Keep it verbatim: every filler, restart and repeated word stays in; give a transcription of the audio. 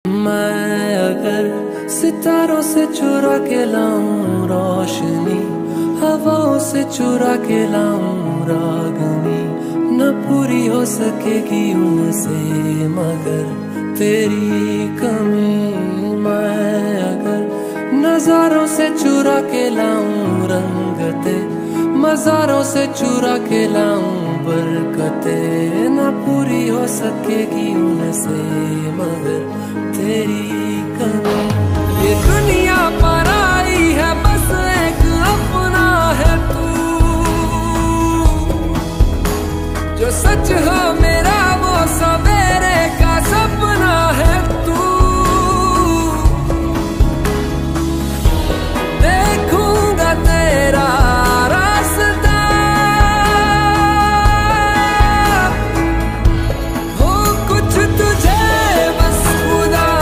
मैं अगर सितारों से चुरा के लाऊं रोशनी, हवाओं से चुरा के लाऊं रागनी, न पूरी हो सकेगी उनसे मगर तेरी कमी। मैं अगर नजारों से चुरा के लाऊं रंगते, मज़ारों से चुरा के लाऊं बरकते, न पूरी हो सकेगी उनसे मगर